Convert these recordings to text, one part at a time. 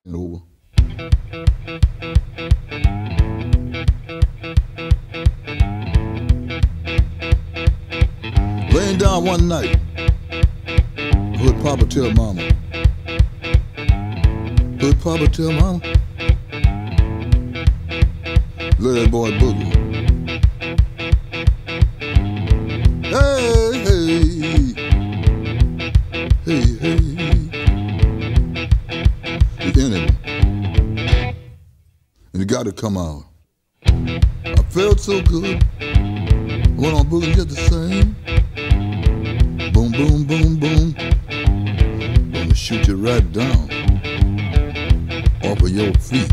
over. Laying down one night, I heard Papa tell Mama. Heard Papa tell Mama, let that boy boogie. Hey, hey, hey, hey. It's in him, and it got to come out. I felt so good. I went on boogie just the same. Boom, boom, boom, boom. Gonna shoot you right down off of your feet.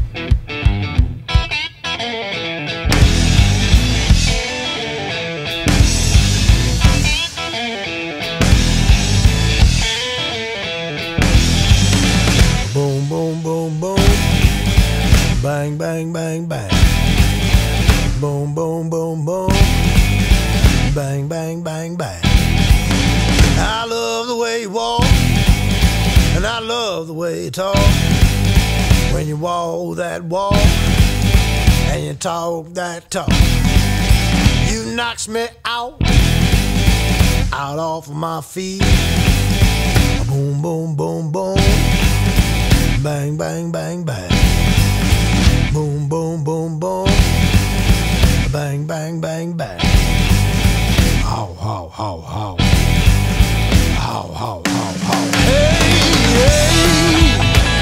Boom, boom, boom, boom. Bang, bang, bang, bang. Boom, boom, boom, boom. Bang, bang, bang, bang. I love the way you walk, and I love the way you talk. When you walk that walk, and you talk that talk, you knocks me out off of my feet. Boom, boom, boom, boom. Bang, bang, bang, bang. Boom, boom, boom, boom. Bang, bang, bang, bang. How, how, how, how. How, how, how, how. Hey, hey.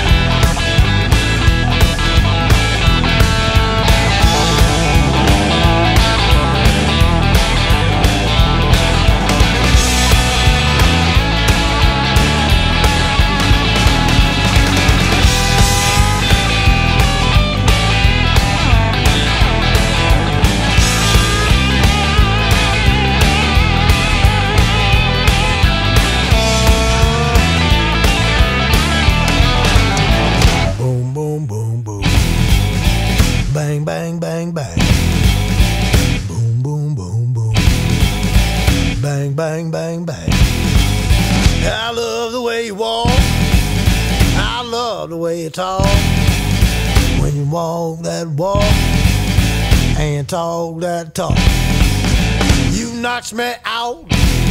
Bang, bang, bang, bang. Boom, boom, boom, boom. Bang, bang, bang, bang. I love the way you walk. I love the way you talk. When you walk that walk and talk that talk, you knocks me out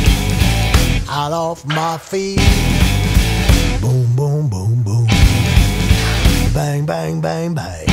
off my feet. Boom, boom, boom, boom. Bang, bang, bang, bang.